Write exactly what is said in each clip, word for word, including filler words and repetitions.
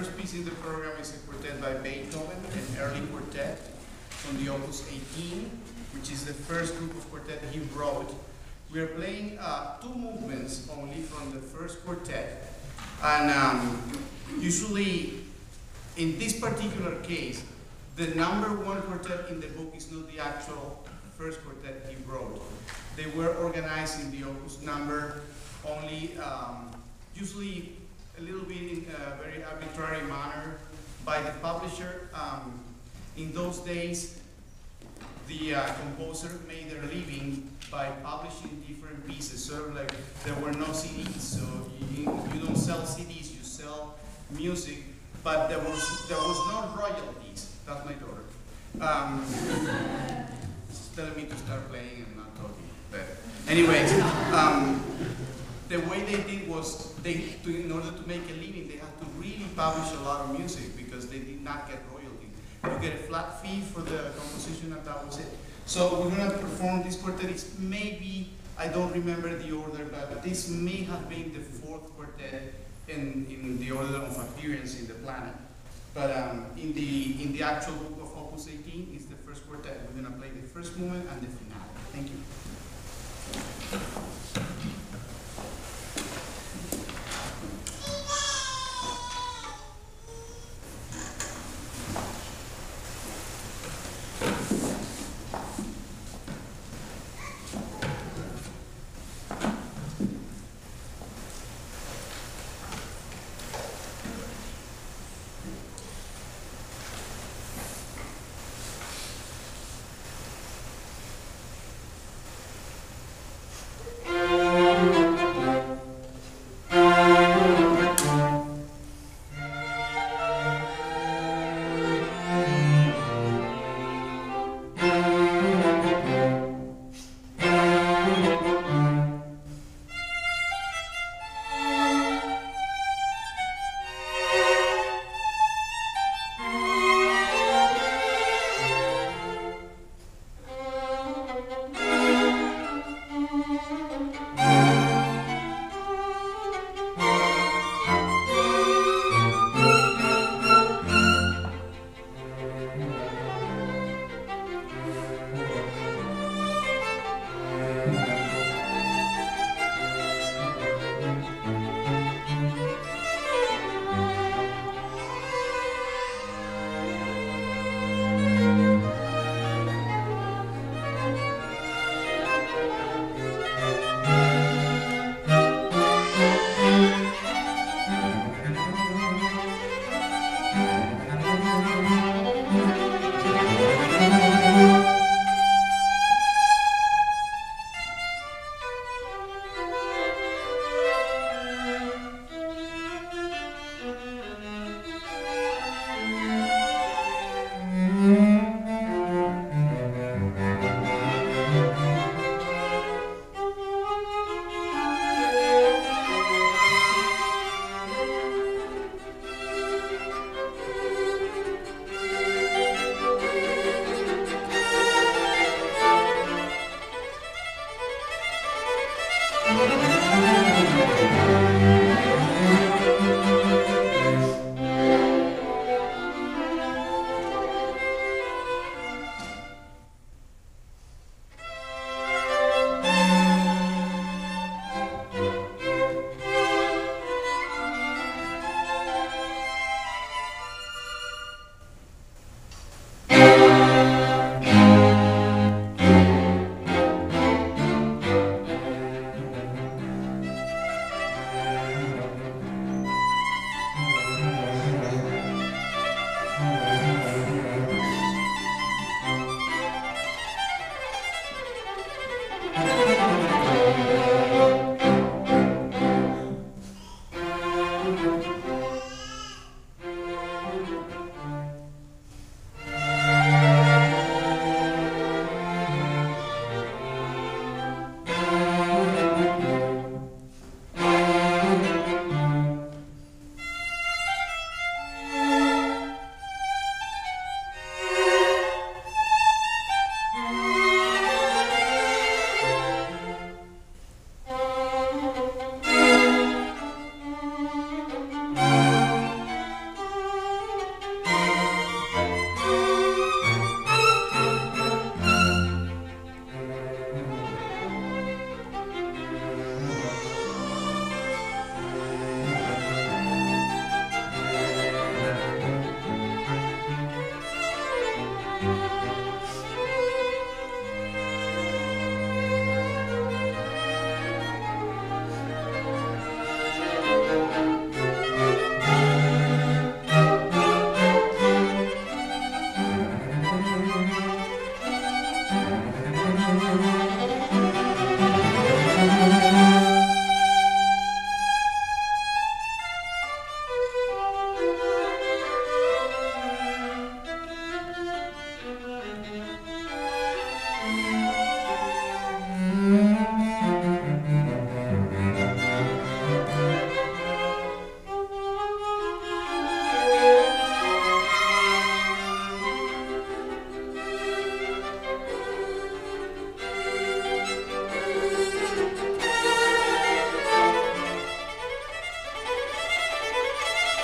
first piece in the program is a quartet by Beethoven, an early quartet from the Opus eighteen, which is the first group of quartet he wrote. We are playing uh, two movements only from the first quartet, and um, usually in this particular case, the number one quartet in the book is not the actual first quartet he wrote. They were organized in the Opus number only, um, usually a little bit in a very arbitrary manner by the publisher. Um, in those days, the uh, composer made their living by publishing different pieces. Sort of like there were no C Ds, so you, you don't sell C Ds, you sell music, but there was there was no royalties. That's my daughter. Um, she's telling me to start playing and not talking. But anyways, um, the way they did was they, to, in order to make a living, they had to really publish a lot of music because they did not get royalties. You get a flat fee for the composition, and that was it. So we're going to perform this quartet. It's maybe, I don't remember the order, but this may have been the fourth quartet in, in the order of appearance in the planet. But um, in the in the actual book of Opus eighteen, it's the first quartet. We're going to play the first movement and the finale. Thank you.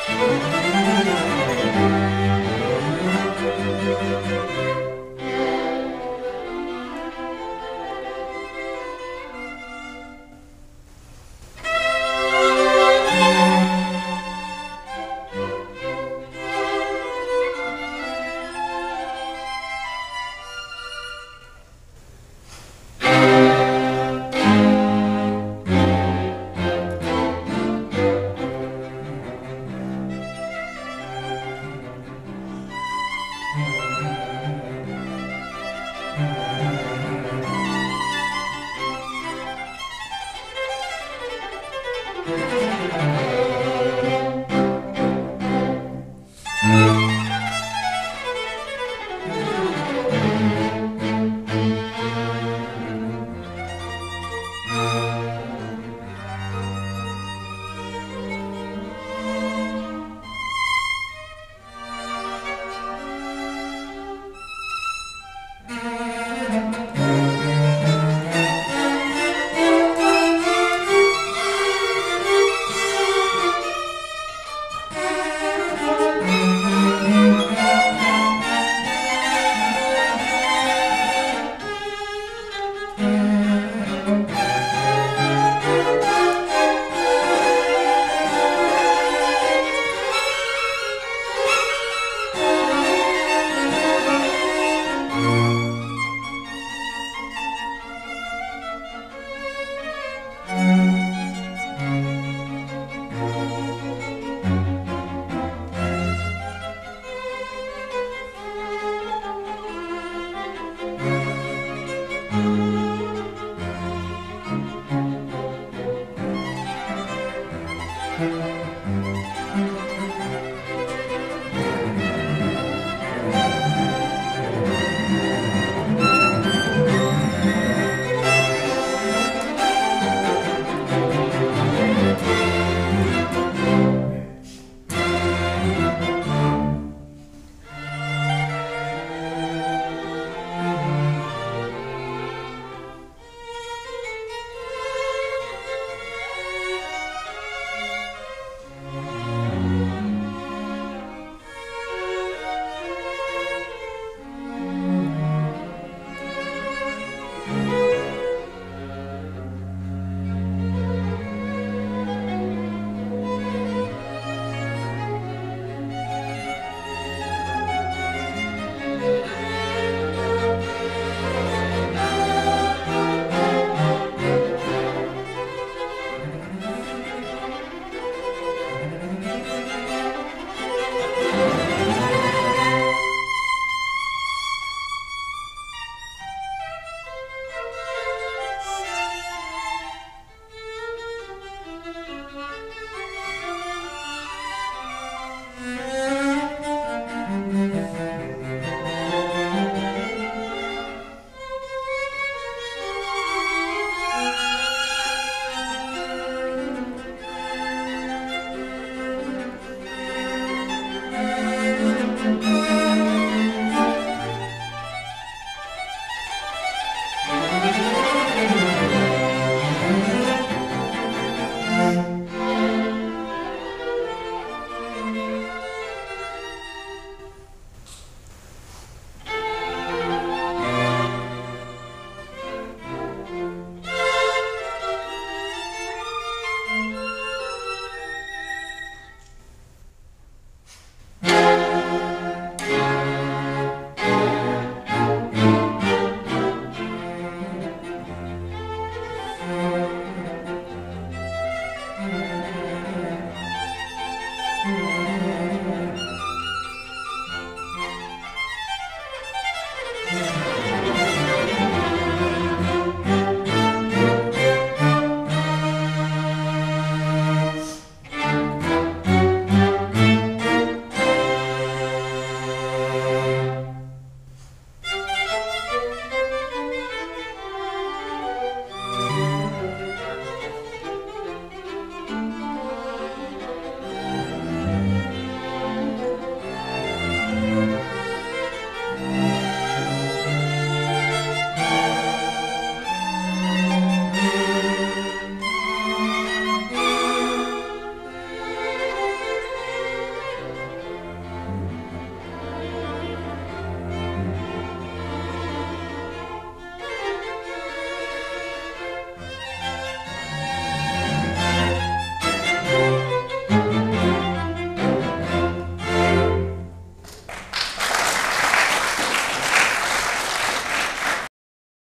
Música